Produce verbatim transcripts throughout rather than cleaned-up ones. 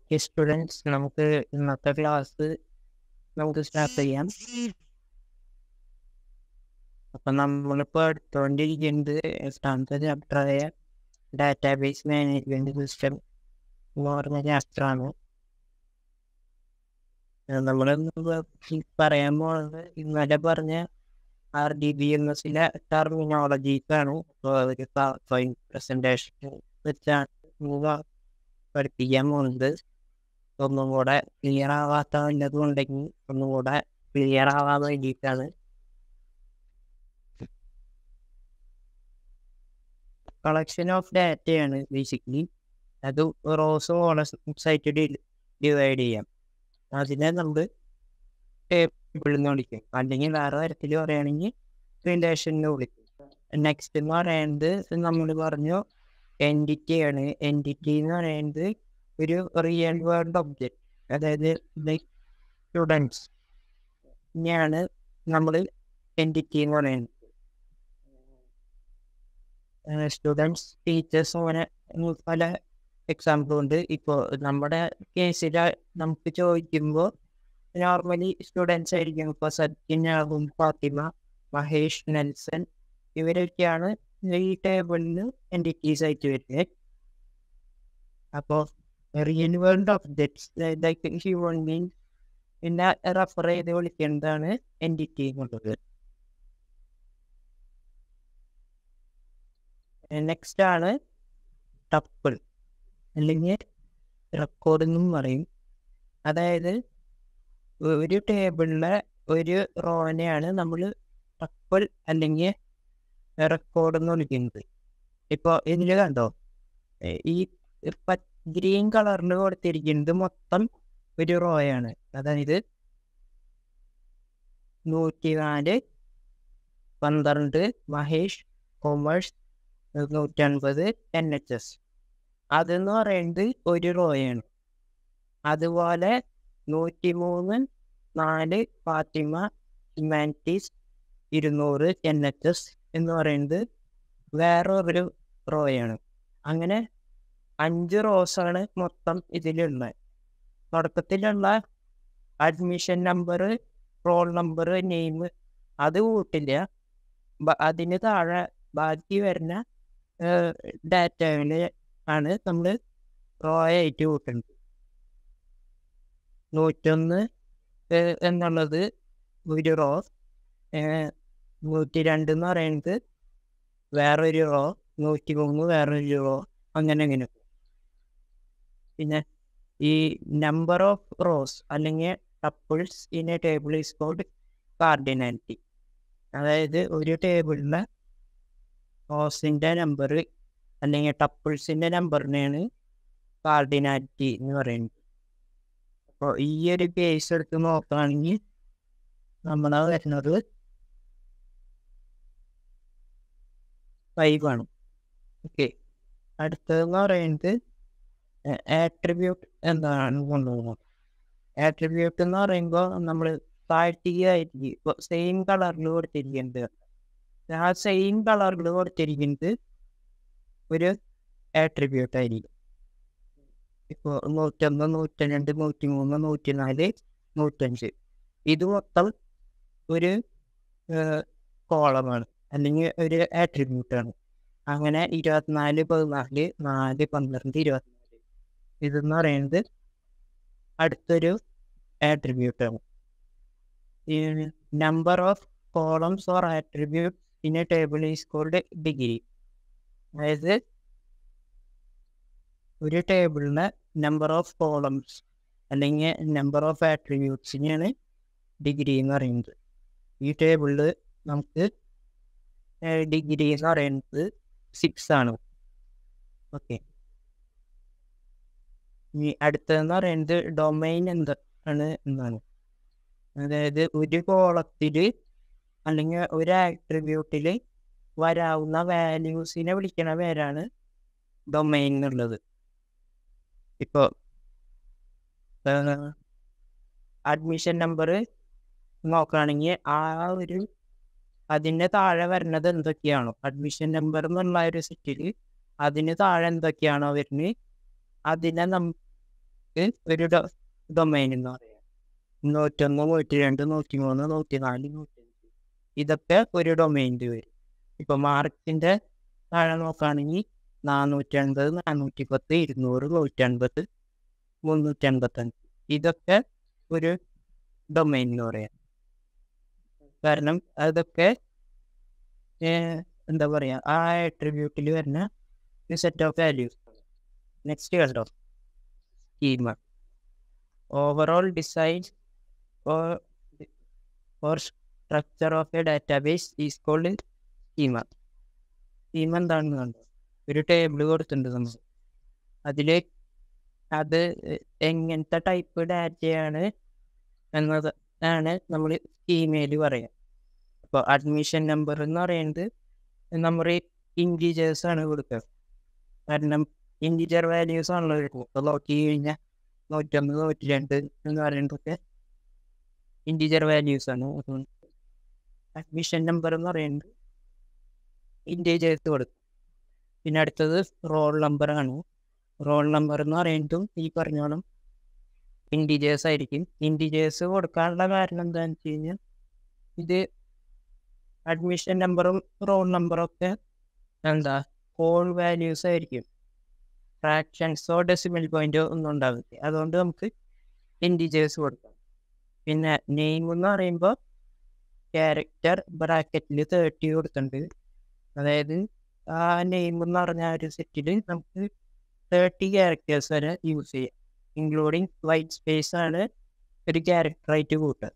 Okay students, നമുക്ക് ഇന്നത്തെ class നമുക്ക് സ്റ്റാർട്ട് ചെയ്യാം. അപ്പം നമ്മളിപ്പോൾ എടുത്തുകൊണ്ടിരിക്കുന്നത് എട്ടാമത്തെ ചാപ്റ്ററായ ഡാറ്റാബേസ് മാനേജ്മെൻറ്റ് സിസ്റ്റം എന്ന് പറഞ്ഞ ചാപ്റ്ററാണ്. നമ്മൾ പറയാൻ പോകുന്നത് ഇന്നലെ പറഞ്ഞ ആർ ഡി ബി എം എസിലെ ടെർമിനോളജീസാണ്. അപ്പോൾ അതൊരു പവർ പോയിന്റ് പ്രസൻറ്റേഷൻ വെച്ചാണ് പഠിപ്പിക്കാൻ പോകുന്നത്. ഒന്നും കൂടെ ക്ലിയർ ആവാത്ത വല്ലതും ഉണ്ടെങ്കിൽ ഒന്നും കൂടെ ക്ലിയർ ആവാൻ വേണ്ടിയിട്ടാണ്. കളക്ഷൻ ഓഫ് ഡാറ്റയാണ് ബേസിക്കലി. അത് റോസും കോളംസ് ആയിട്ട് ഡിവൈഡ് ചെയ്യാം. അതിനെ നമ്മൾ ടേബിൾ എന്ന് വിളിക്കും, അല്ലെങ്കിൽ വേറെ തരത്തിൽ പറയുകയാണെങ്കിൽ റിലേഷൻ എന്ന് വിളിക്കും. നെക്സ്റ്റ് എന്ന് പറയുന്നത് നമ്മൾ പറഞ്ഞു എൻറ്റിറ്റിയാണ്. എൻറ്റിറ്റി എന്ന് പറയുന്നത് ഒരു റിയൽ വേൾഡ് ഒബ്ജക്റ്റ്, അതായത് ലൈക്ക് സ്റ്റുഡൻസ് ഇങ്ങനെയാണ് നമ്മൾ എൻറ്റിറ്റി എന്ന് പറയുന്നത്. സ്റ്റുഡൻസ്, ടീച്ചേഴ്സ്, അങ്ങനെ പല എക്സാമ്പിൾ ഉണ്ട്. ഇപ്പോൾ നമ്മുടെ കേസിൽ നമുക്ക് ചോദിക്കുമ്പോൾ നോർമലി സ്റ്റുഡൻസ് ആയിരിക്കും. ഇപ്പോൾ സത്യൻ, രാഹുൽ, ഫാത്തിമ, മഹേഷ്, നെൽസൺ ഇവരൊക്കെയാണ് ഈ ടേബിളിൽ എൻറ്റിറ്റീസ് ആയിട്ട് വരുന്നത്. അപ്പോൾ real world objects like human being പിന്നെ റെഫർ ചെയ്ത് വിളിക്കേണ്ടതാണ് എൻറ്റിറ്റി എന്നുള്ളത്. നെക്സ്റ്റ് ആണ് ടപ്പിൾ, അല്ലെങ്കിൽ റെക്കോർഡ് എന്നും പറയും. അതായത് ഒരു ടേബിളിലെ ഒരു റോനെയാണ് നമ്മൾ ടപ്പിൾ അല്ലെങ്കിൽ റെക്കോർഡ് എന്ന് വിളിക്കുന്നത്. ഇപ്പോൾ ഇതിൽ കണ്ടോ, ഈ ഗ്രീൻ കളറിൽ കൊടുത്തിരിക്കുന്നത് മൊത്തം ഒരു റോയാണ്. അതായത് നൂറ്റി നാല്, പന്ത്രണ്ട് മഹേഷ്, കൊമേഴ്സ്, നൂറ്റൻപത് എൻ എച്ച് എസ്, അതെന്ന് പറയുന്നത് ഒരു റോയാണ്. അതുപോലെ നൂറ്റി മൂന്ന് നാല് ഫാത്തിമ, ഹ്യൂമാനിറ്റീസ്, ഇരുന്നൂറ് എൻ എച്ച് എസ് എന്ന് പറയുന്നത് വേറൊരു റോയാണ്. അങ്ങനെ അഞ്ച് റോസാണ് മൊത്തം ഇതിലുള്ളത്. തുടക്കത്തിലുള്ള admission number, roll number, name അത് കൂട്ടില്ല. അതിന് താഴെ ബാക്കി വരുന്ന ഡാറ്റകളെ ആണ് നമ്മൾ റോ ആയിട്ട് കൂട്ടുന്നത്. നൂറ്റൊന്ന് എന്നുള്ളത് ഒരു റോ, നൂറ്റി രണ്ട് എന്ന് പറയുന്നത് വേറൊരു റോ, നൂറ്റി മൂന്ന് വേറൊരു റോ, അങ്ങനെ അങ്ങനെ. പിന്നെ ഈ നമ്പർ ഓഫ് റോസ് അല്ലെങ്കിൽ tuples in a table is called cardinality. അതായത് ഒരു ടേബിളിലെ റോസിൻ്റെ നമ്പർ അല്ലെങ്കിൽ ടപ്പിൾസിൻ്റെ നമ്പറിനെയാണ് കാർഡിനാലിറ്റി എന്ന് പറയുന്നത്. അപ്പോൾ ഈ ഒരു കേസ് എടുത്ത് നോക്കുകയാണെങ്കിൽ നമ്മളെ വരുന്നത് ഫൈവ് ആണ്. ഓക്കെ, അടുത്തതെന്ന് പറയുന്നത് ആട്രിബ്യൂട്ട് എന്താണ് കൊണ്ടുപോകുന്നത്. ആട്രിബ്യൂട്ട് എന്ന് പറയുമ്പോൾ നമ്മൾ താഴ്ത്തിയായിരിക്കും ഇപ്പോൾ സെയിം കളറിൽ കൊടുത്തിരിക്കുന്നത്. ആ സെയിം കളറിൽ കൊടുത്തിരിക്കുന്നത് ഒരു ആട്രിബ്യൂട്ട് ആയിരിക്കും. ഇപ്പോൾ നൂറ്റൊന്ന്, നൂറ്റി രണ്ട്, നൂറ്റി മൂന്ന്, നൂറ്റി നാല്, നൂറ്റഞ്ച് ഇത് മൊത്തം ഒരു കോളമാണ് അല്ലെങ്കിൽ ഒരു ആട്രിബ്യൂട്ടാണ്. അങ്ങനെ ഇരുപത്തിനാല്, പതിനാല്, നാല്, പന്ത്രണ്ട്, ഇരുപത്തിനാല് ഇതെന്ന് പറയുന്നത് അടുത്തൊരു ആട്രിബ്യൂട്ടാണ്. ഈ number of columns or attributes in a table is called degree. അതായത് ഒരു ടേബിളിന് നമ്പർ ഓഫ് കോളംസ് അല്ലെങ്കിൽ നമ്പർ ഓഫ് ആട്രിബ്യൂട്ട്സിനെയാണ് ഡിഗ്രി എന്ന് പറയുന്നത്. ഈ ടേബിളിൽ നമുക്ക് ഡിഗ്രി എന്ന് പറയുന്നത് സിക്സ് ആണ്. ഓക്കെ, ഇനി അടുത്തതെന്ന് പറയുന്നത് ഡൊമൈൻ എന്താണ് എന്നാണ്. അതായത് ഒരു കോളത്തിൽ അല്ലെങ്കിൽ ഒരു ആട്രിബ്യൂട്ടിൽ വരാവുന്ന വാല്യൂസിനെ വിളിക്കണ പേരാണ് ഡൊമൈൻ എന്നുള്ളത്. ഇപ്പോൾ അഡ്മിഷൻ നമ്പർ നോക്കുകയാണെങ്കിൽ ആ ഒരു അതിൻ്റെ താഴെ വരുന്നത് എന്തൊക്കെയാണോ അഡ്മിഷൻ നമ്പർ എന്നുള്ള ഒരു സെറ്റിൽ അതിന് താഴെ എന്തൊക്കെയാണോ വരുന്നത് അതിനെ നം നമുക്ക് ഒരു ഡൊമൈൻ എന്ന് പറയാം. നൂറ്റൊന്ന് നൂറ്റി രണ്ട് നൂറ്റി മൂന്ന് നൂറ്റി നാല് നൂറ്റഞ്ച് ഇതൊക്കെ ഒരു ഡൊമൈനിൽ വരും. ഇപ്പോൾ മാർക്കിൻ്റെ താഴെ നോക്കുകയാണെങ്കിൽ നാനൂറ്റി അൻപത് നാനൂറ്റി പത്ത് ഇരുന്നൂറ് നൂറ്റൻപത് മുന്നൂറ്റി അൻപത്തഞ്ച് ഇതൊക്കെ ഒരു ഡൊമൈൻ എന്ന് പറയാം. കാരണം അതൊക്കെ എന്താ പറയുക ആ ആട്രിബ്യൂട്ടിൽ വരുന്ന ഒരു സെറ്റ് ഓഫ് വാല്യൂസ്. നെക്സ്റ്റ് കണ്ടോ schema. Overall design or or structure of a database is called schema. Schema എന്താണെന്ന് കണ്ടോ? ഒരു ടേബിൾ കൊടുത്തിട്ടുണ്ട് നമ്മൾ. അതിൽ അത് എങ്ങനത്തെ ടൈപ്പ് ഡാറ്റയാണ് എന്നതാണ് നമ്മൾ സ്കീമയിൽ പറയുക. അപ്പോൾ അഡ്മിഷൻ നമ്പർ എന്ന് പറയുന്നത് നമ്മൾ ഇൻറ്റീജേഴ്സ് ആണ് കൊടുക്കുക. കാരണം ഇൻറ്റീജർ വാല്യൂസ് ആണല്ലോ ഇപ്പോൾ നോക്കി കഴിഞ്ഞാൽ നൂറ്റൊന്ന് നൂറ്റി രണ്ട് എന്ന് പറയുന്നതൊക്കെ ഇൻറ്റീജർ വാല്യൂസ് ആണ്. അഡ്മിഷൻ നമ്പർ എന്ന് പറയുന്നത് ഇൻറ്റീജേഴ്സ് കൊടുക്കും. പിന്നെ അടുത്തത് റോൾ നമ്പർ ആണ്. റോൾ നമ്പർ എന്ന് പറയുന്നതും ഈ പറഞ്ഞോളം ഇൻറ്റീജേഴ്സ് ആയിരിക്കും. ഇൻറ്റീജേഴ്സ് കൊടുക്കാനുള്ള കാരണം എന്താണെന്ന് വെച്ച് കഴിഞ്ഞാൽ ഇത് അഡ്മിഷൻ നമ്പറും റോൾ നമ്പറും ഒക്കെ എന്താ ഹോൾ വാല്യൂസ് ആയിരിക്കും. ഫ്രാക്ഷൻസോ ഡെസിമൽ പോയിന്റോ ഒന്നും ഉണ്ടാവില്ല. അതുകൊണ്ട് നമുക്ക് ഇൻറ്റീജേഴ്സ് കൊടുക്കാം. പിന്നെ നെയിം എന്ന് പറയുമ്പോൾ ക്യാരക്ടർ ബ്രാക്കറ്റിൽ തേർട്ടി കൊടുത്തിട്ടുണ്ട്. അതായത് ആ നെയിം എന്ന് പറഞ്ഞ ഒരു സെറ്റിൽ നമുക്ക് തേർട്ടി ക്യാരക്ടേഴ്സ് വരെ യൂസ് ചെയ്യാം. ഇൻക്ലൂഡിങ് വൈറ്റ് സ്പേസ് ആണ് ഒരു ക്യാരക്ടറായിട്ട് കൂട്ടുക.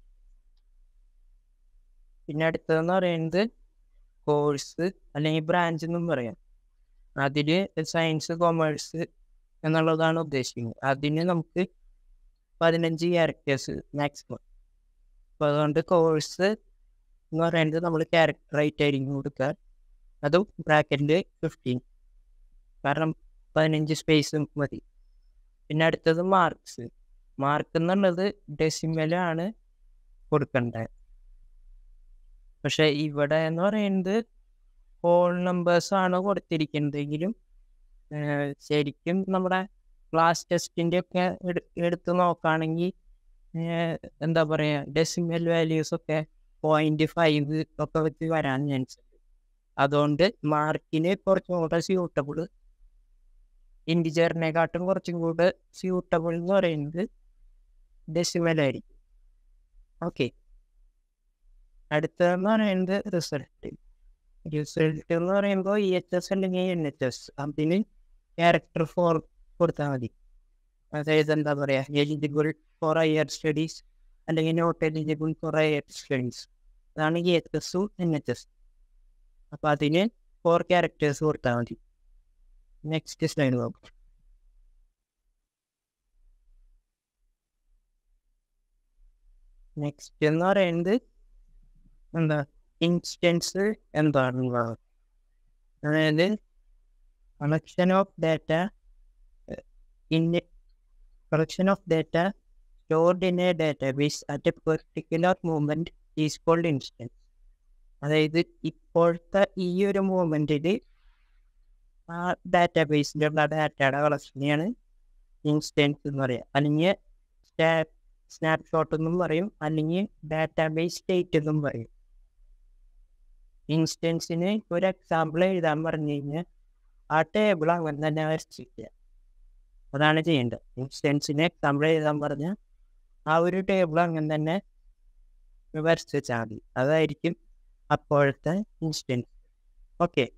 പിന്നെ അടുത്തതെന്ന് പറയുന്നത് കോഴ്സ് അല്ലെങ്കിൽ ബ്രാഞ്ച് എന്നും പറയാം. അതിൽ സയൻസ് കൊമേഴ്സ് എന്നുള്ളതാണ് ഉദ്ദേശിക്കുന്നത്. അതിന് നമുക്ക് പതിനഞ്ച് ക്യാരക്ടേഴ്സ് മാക്സിമം. അപ്പോൾ അതുകൊണ്ട് കോഴ്സ് എന്ന് പറയുന്നത് നമ്മൾ ക്യാരക്ടറായിട്ടായിരിക്കും കൊടുക്കുക. അതും ബ്രാക്കറ്റിൽ ഫിഫ്റ്റീൻ, കാരണം പതിനഞ്ച് സ്പേസും മതി. പിന്നെ അടുത്തത് മാർക്സ്. മാർക്ക് എന്നുള്ളത് ഡെസിമലാണ് കൊടുക്കേണ്ടത്. പക്ഷെ ഇവിടെ എന്ന് പറയുന്നത് ഹോൾ നമ്പേഴ്സാണ് കൊടുത്തിരിക്കുന്നതെങ്കിലും ശരിക്കും നമ്മുടെ ക്ലാസ് ടെസ്റ്റിൻ്റെ ഒക്കെ എടുത്ത് നോക്കുകയാണെങ്കിൽ എന്താ പറയുക ഡെസിമൽ വാല്യൂസൊക്കെ പോയിൻറ്റ് ഫൈവ് ഒക്കെ വെച്ച് വരാൻ ചാൻസ് ഉണ്ട്. അതുകൊണ്ട് മാർക്കിന് കുറച്ചും കൂടെ സ്യൂട്ടബിൾ, ഇൻറ്റിജറിനെക്കാട്ടും കുറച്ചും കൂടെ സ്യൂട്ടബിൾ എന്ന് പറയുന്നത് ഡെസിമലായിരിക്കും. ഓക്കെ, അടുത്തതെന്ന് പറയുന്നത് റിസൾട്ട്. റിസൾട്ട് എന്ന് പറയുമ്പോൾ ഇ എച്ച് എസ് അല്ലെങ്കിൽ എൻ എച്ച് എസ് അതിന് ക്യാരക്ടർ ഫോർ കൊടുത്താൽ മതി. അതായത് എന്താ പറയുക എലിജിബിൾ ഫോർ ഹയർ സ്റ്റഡീസ് അല്ലെങ്കിൽ not eligible for higher studies, അതാണ് ഇ എച്ച് എസും എൻ എച്ച് എസ്. അപ്പോൾ അതിന് ഫോർ ക്യാരക്ടേഴ്സ് കൊടുത്താൽ മതി. നെക്സ്റ്റ് സ്ലൈഡ് നോക്കാം. നെക്സ്റ്റ് എന്ന് പറയുന്നത് എന്താ ഇൻസ്റ്റൻസ് എന്താണെന്നുള്ളത്. അതായത് collection of data in collection of data stored in a database at a particular movement is called instance. അതായത് ഇപ്പോഴത്തെ ഈ ഒരു മൂവ്മെൻറ്റിൽ ആ ഡാറ്റാബേസിലുള്ള ഡാറ്റയുടെ കളക്ഷനെയാണ് ഇൻസ്റ്റൻസ് എന്ന് പറയുക. അല്ലെങ്കിൽ സ്റ്റാ സ്നാപ്ഷോട്ട് എന്നും പറയും, അല്ലെങ്കിൽ ഡാറ്റാബേസ് സ്റ്റേറ്റ് എന്നും പറയും. ഇൻസ്റ്റൻസിന് ഒരു എക്സാമ്പിൾ എഴുതാൻ പറഞ്ഞു കഴിഞ്ഞാൽ ആ ടേബിൾ അങ്ങനെ തന്നെ വരച്ചിരിക്കുക. അതാണ് ചെയ്യേണ്ടത്. ഇൻസ്റ്റൻസിന് എക്സാമ്പിൾ എഴുതാൻ പറഞ്ഞാൽ ആ ഒരു ടേബിൾ അങ്ങനെ തന്നെ വരച്ച് വെച്ചാൽ മതി. അതായിരിക്കും അപ്പോഴത്തെ ഇൻസ്റ്റൻസ്. ഓക്കെ,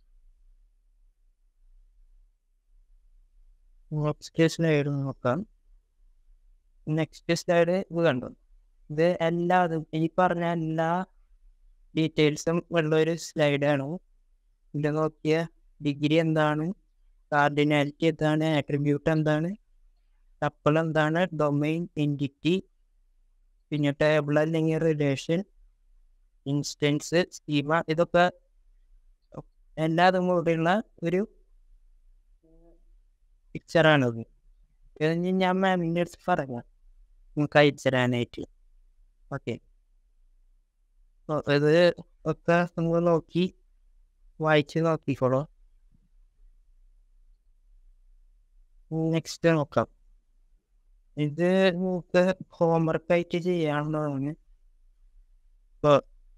നെക്സ്റ്റ് സ്ലൈഡ് നോക്കാം. നെക്സ്റ്റ് സ്ലൈഡ് ഇത് കണ്ടു. ഇത് എല്ലാതും ഈ പറഞ്ഞ എല്ലാ ഡീറ്റെയിൽസും ഉള്ളൊരു സ്ലൈഡാണ്. ഇത് നോക്കിയ ഡിഗ്രി എന്താണ്, കാർഡിനാലിറ്റി എന്താണ്, ആട്രിബ്യൂട്ട് എന്താണ്, ടപ്പിൾ എന്താണ്, ഡൊമൈൻ, എൻറ്റിറ്റി, പിന്നെ ടേബിൾ അല്ലെങ്കിൽ റിലേഷൻ, ഇൻസ്റ്റൻസ്, സ്കീമ, ഇതൊക്കെ എല്ലാതും കൂടെയുള്ള ഒരു പിക്ചറാണത്. ഇത് ഞാൻ മാമിൻ്റെ അടുത്ത് പറയാം നമുക്ക് അയച്ചു തരാനായിട്ട്. ഓക്കെ, ഇത് ഒക്കെ നമ്മൾ നോക്കി വായിച്ച് നോക്കിക്കോളൂ. നെക്സ്റ്റ് നോക്കാം. ഇത് നമുക്ക് ഹോംവർക്ക് ആയിട്ട് ചെയ്യാവുന്നതാണ്. ഇപ്പോൾ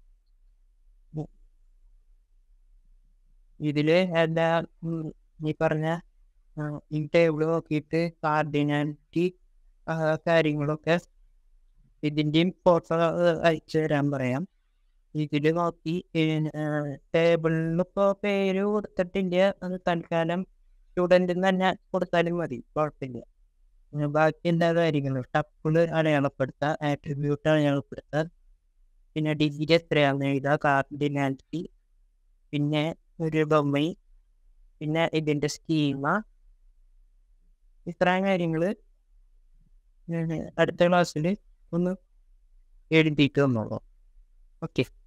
ഇതില് എല്ലാ ഉം, ഈ പറഞ്ഞ ആ, ഈ ടേബിൾ നോക്കിയിട്ട് കാർഡിനാലിറ്റി കാര്യങ്ങളൊക്കെ ഇതിൻ്റെയും ഫോട്ടോ അയച്ചു തരാൻ പറയാം. ഇതിൽ നോക്കി ടേബിളിൽ ഇപ്പോൾ പേര് കൊടുത്തിട്ടില്ല, അത് തൽക്കാലം സ്റ്റുഡൻറ്റിൽ തന്നെ കൊടുത്താലും മതി, കുഴപ്പമില്ല. പിന്നെ ബാക്കി എല്ലാ കാര്യങ്ങളും ടപ്പിൾ അടയാളപ്പെടുത്താം, ആട്രിബ്യൂട്ട് അടയാളപ്പെടുത്താം, പിന്നെ ഡിഗ്രി എത്രയാണെന്ന് എഴുതുക, കാർഡിനാലിറ്റി, പിന്നെ ഒരു ഡൊമൈൻ, പിന്നെ ഇതിൻ്റെ സ്കീമ. ഇത്രയും കാര്യങ്ങൾ അടുത്ത ക്ലാസ്സിൽ ഒന്ന് എഴുതിയിട്ട് തന്നോളൂ. ഓക്കെ.